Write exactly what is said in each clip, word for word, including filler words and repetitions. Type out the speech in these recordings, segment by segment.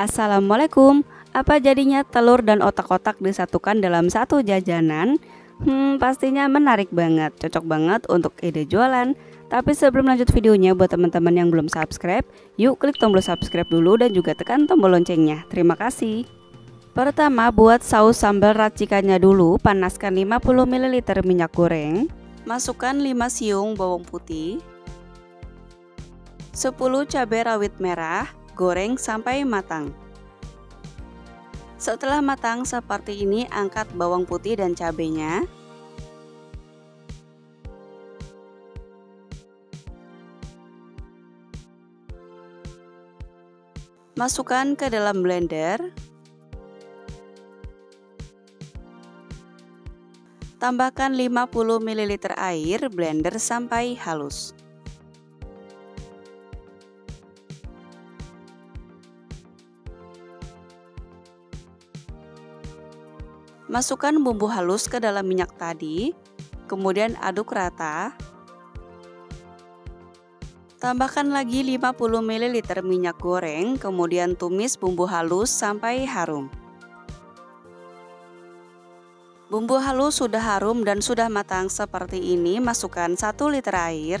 Assalamualaikum. Apa jadinya telur dan otak-otak disatukan dalam satu jajanan? Hmm, pastinya menarik banget, cocok banget untuk ide jualan. Tapi sebelum lanjut videonya, buat teman-teman yang belum subscribe, yuk klik tombol subscribe dulu dan juga tekan tombol loncengnya. Terima kasih. Pertama, buat saus sambal racikannya dulu. Panaskan lima puluh mililiter minyak goreng. Masukkan lima siung bawang putih, sepuluh cabai rawit merah. Goreng sampai matang. Setelah matang seperti ini, angkat bawang putih dan cabenya. Masukkan ke dalam blender. Tambahkan lima puluh mililiter air, blender sampai halus. Masukkan bumbu halus ke dalam minyak tadi, kemudian aduk rata. Tambahkan lagi lima puluh mililiter minyak goreng, kemudian tumis bumbu halus sampai harum. Bumbu halus sudah harum dan sudah matang seperti ini, masukkan satu liter air.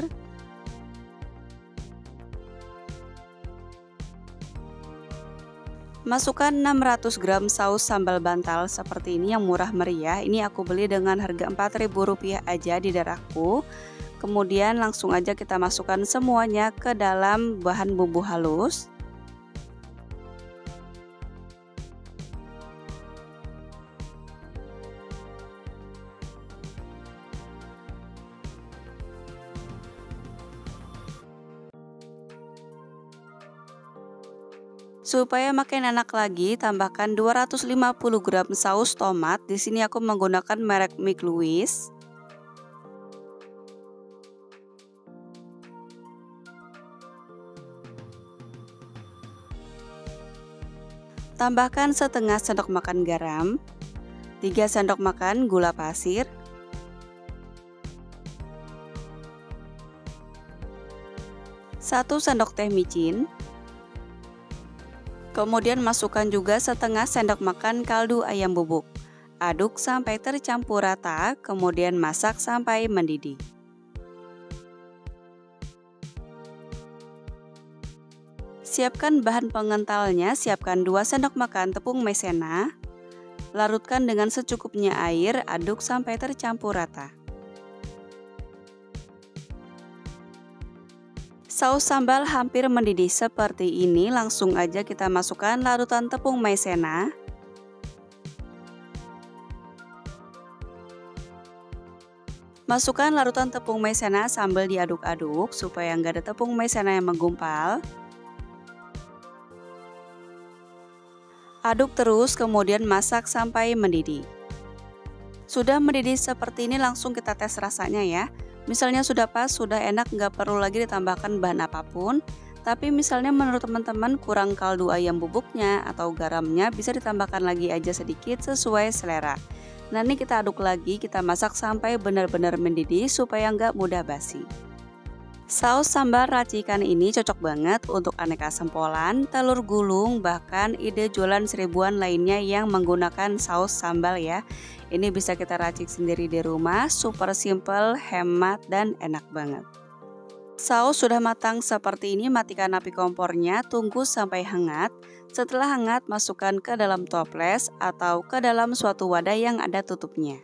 Masukkan enam ratus gram saus sambal bantal seperti ini yang murah meriah. Ini aku beli dengan harga empat ribu rupiah aja di daerahku. Kemudian langsung aja kita masukkan semuanya ke dalam bahan bumbu halus. Supaya makin enak lagi, tambahkan dua ratus lima puluh gram saus tomat. Di sini aku menggunakan merek McLouis. Tambahkan setengah sendok makan garam, tiga sendok makan gula pasir, satu sendok teh micin. Kemudian masukkan juga setengah sendok makan kaldu ayam bubuk. Aduk sampai tercampur rata, kemudian masak sampai mendidih. Siapkan bahan pengentalnya, siapkan dua sendok makan tepung maizena. Larutkan dengan secukupnya air, aduk sampai tercampur rata. Saus sambal hampir mendidih seperti ini, langsung aja kita masukkan larutan tepung maizena. Masukkan larutan tepung maizena sambil diaduk-aduk supaya nggak ada tepung maizena yang menggumpal. Aduk terus, kemudian masak sampai mendidih. Sudah mendidih seperti ini, langsung kita tes rasanya ya. Misalnya sudah pas, sudah enak, nggak perlu lagi ditambahkan bahan apapun. Tapi misalnya menurut teman-teman kurang kaldu ayam bubuknya atau garamnya, bisa ditambahkan lagi aja sedikit sesuai selera. Nah ini kita aduk lagi, kita masak sampai benar-benar mendidih supaya nggak mudah basi. Saus sambal racikan ini cocok banget untuk aneka sempolan, telur gulung, bahkan ide jualan seribuan lainnya yang menggunakan saus sambal ya. Ini bisa kita racik sendiri di rumah, super simple, hemat, dan enak banget. Saus sudah matang seperti ini, matikan api kompornya, tunggu sampai hangat. Setelah hangat, masukkan ke dalam toples atau ke dalam suatu wadah yang ada tutupnya.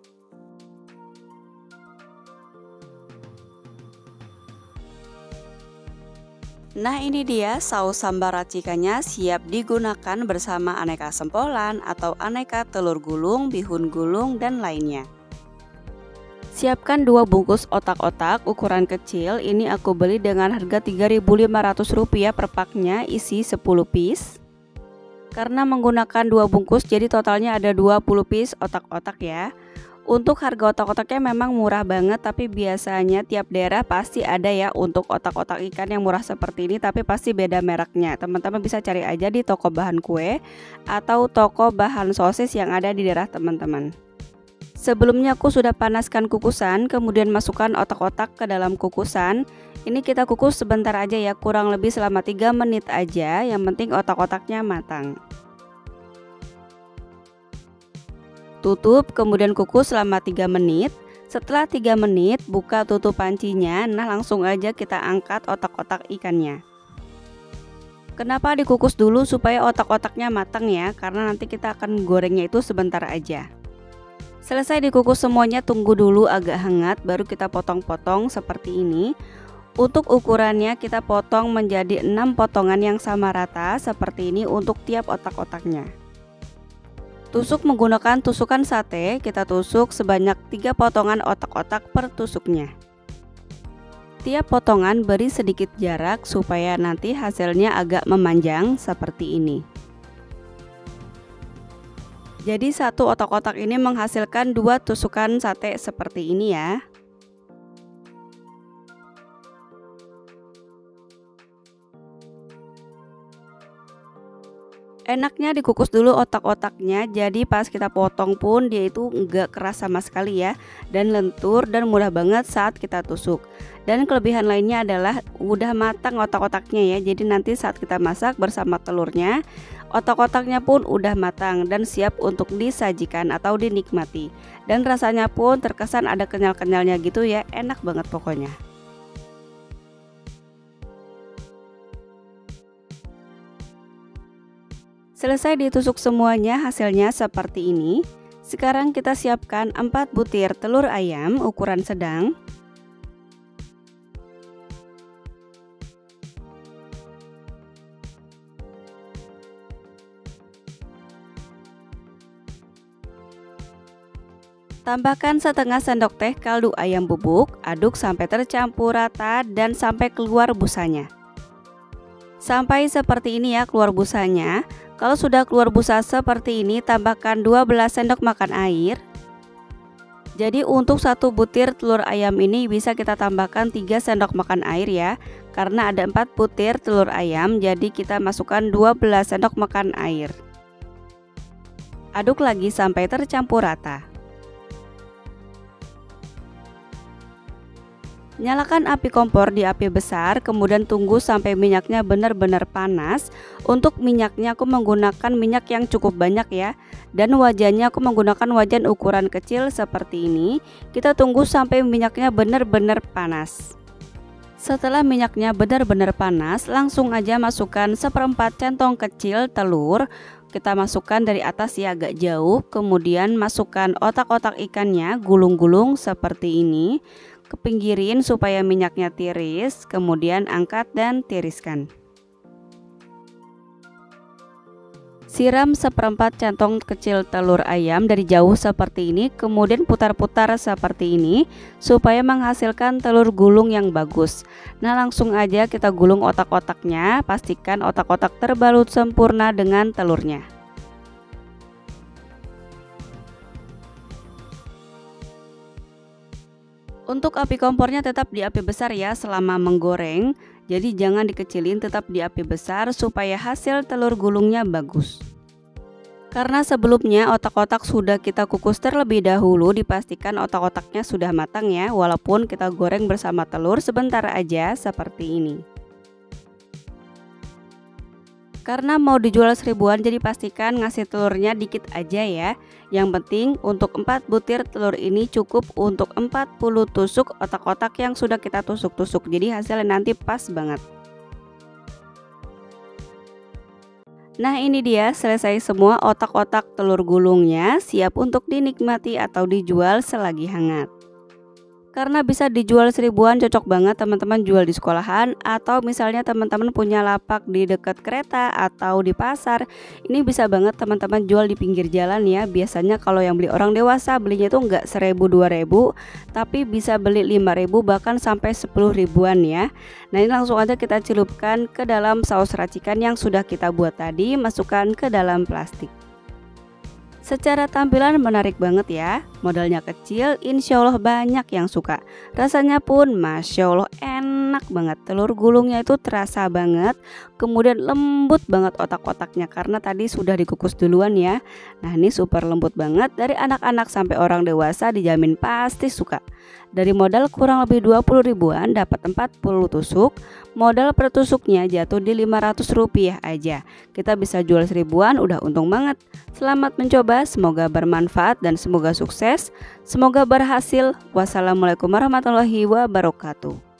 Nah ini dia saus sambal racikannya, siap digunakan bersama aneka sempolan atau aneka telur gulung, bihun gulung, dan lainnya. Siapkan dua bungkus otak-otak ukuran kecil, ini aku beli dengan harga tiga ribu lima ratus rupiah per paknya, isi sepuluh piece. Karena menggunakan dua bungkus jadi totalnya ada dua puluh piece otak-otak ya. Untuk harga otak-otaknya memang murah banget, tapi biasanya tiap daerah pasti ada ya untuk otak-otak ikan yang murah seperti ini, tapi pasti beda mereknya. Teman-teman bisa cari aja di toko bahan kue atau toko bahan sosis yang ada di daerah teman-teman. Sebelumnya aku sudah panaskan kukusan, kemudian masukkan otak-otak ke dalam kukusan. Ini kita kukus sebentar aja ya, kurang lebih selama tiga menit aja, yang penting otak-otaknya matang. Tutup, kemudian kukus selama tiga menit. Setelah tiga menit, buka tutup pancinya. Nah, langsung aja kita angkat otak-otak ikannya. Kenapa dikukus dulu? Supaya otak-otaknya matang ya, karena nanti kita akan gorengnya itu sebentar aja. Selesai dikukus semuanya, tunggu dulu agak hangat, baru kita potong-potong seperti ini. Untuk ukurannya kita potong menjadi enam potongan yang sama rata seperti ini untuk tiap otak-otaknya. Tusuk menggunakan tusukan sate, kita tusuk sebanyak tiga potongan otak-otak per tusuknya. Tiap potongan beri sedikit jarak supaya nanti hasilnya agak memanjang seperti ini. Jadi satu otak-otak ini menghasilkan dua tusukan sate seperti ini ya. Enaknya dikukus dulu otak-otaknya, jadi pas kita potong pun dia itu enggak keras sama sekali ya, dan lentur dan mudah banget saat kita tusuk. Dan kelebihan lainnya adalah udah matang otak-otaknya ya, jadi nanti saat kita masak bersama telurnya, otak-otaknya pun udah matang dan siap untuk disajikan atau dinikmati. Dan rasanya pun terkesan ada kenyal-kenyalnya gitu ya, enak banget pokoknya. Selesai ditusuk semuanya, hasilnya seperti ini. Sekarang kita siapkan empat butir telur ayam ukuran sedang. Tambahkan setengah sendok teh kaldu ayam bubuk, aduk sampai tercampur rata dan sampai keluar busanya. Sampai seperti ini ya keluar busanya. Kalau sudah keluar busa seperti ini, tambahkan dua belas sendok makan air. Jadi untuk satu butir telur ayam ini bisa kita tambahkan tiga sendok makan air ya. Karena ada empat butir telur ayam, jadi kita masukkan dua belas sendok makan air. Aduk lagi sampai tercampur rata. Nyalakan api kompor di api besar, kemudian tunggu sampai minyaknya benar-benar panas. Untuk minyaknya aku menggunakan minyak yang cukup banyak ya. Dan wajannya aku menggunakan wajan ukuran kecil seperti ini. Kita tunggu sampai minyaknya benar-benar panas. Setelah minyaknya benar-benar panas, langsung aja masukkan seperempat centong kecil telur. Kita masukkan dari atas ya agak jauh, kemudian masukkan otak-otak ikannya, gulung-gulung seperti ini. Kepinggirin supaya minyaknya tiris, kemudian angkat dan tiriskan. Siram seperempat centong kecil telur ayam dari jauh seperti ini, kemudian putar-putar seperti ini supaya menghasilkan telur gulung yang bagus. Nah, langsung aja kita gulung otak-otaknya, pastikan otak-otak terbalut sempurna dengan telurnya. Untuk api kompornya tetap di api besar ya selama menggoreng. Jadi jangan dikecilin, tetap di api besar supaya hasil telur gulungnya bagus. Karena sebelumnya otak-otak sudah kita kukus terlebih dahulu, dipastikan otak-otaknya sudah matang ya, walaupun kita goreng bersama telur sebentar aja seperti ini. Karena mau dijual seribuan, jadi pastikan ngasih telurnya dikit aja ya. Yang penting untuk empat butir telur ini cukup untuk empat puluh tusuk otak-otak yang sudah kita tusuk-tusuk. Jadi hasilnya nanti pas banget. Nah, ini dia selesai semua otak-otak telur gulungnya, siap untuk dinikmati atau dijual selagi hangat. Karena bisa dijual seribuan, cocok banget teman-teman jual di sekolahan, atau misalnya teman-teman punya lapak di dekat kereta atau di pasar. Ini bisa banget teman-teman jual di pinggir jalan ya. Biasanya kalau yang beli orang dewasa belinya itu enggak seribu dua ribu, tapi bisa beli lima ribu bahkan sampai sepuluh ribuan ya. Nah, ini langsung aja kita celupkan ke dalam saus racikan yang sudah kita buat tadi, masukkan ke dalam plastik. Secara tampilan menarik banget ya. Modalnya kecil, insya Allah banyak yang suka. Rasanya pun Masya Allah enak banget. Telur gulungnya itu terasa banget. Kemudian lembut banget otak-otaknya karena tadi sudah dikukus duluan ya. Nah ini super lembut banget. Dari anak-anak sampai orang dewasa dijamin pasti suka. Dari modal kurang lebih dua puluh ribuan dapat empat puluh tusuk. Modal per tusuknya jatuh di lima ratus rupiah aja. Kita bisa jual seribuan, udah untung banget. Selamat mencoba, semoga bermanfaat dan semoga sukses. Semoga berhasil. Wassalamualaikum warahmatullahi wabarakatuh.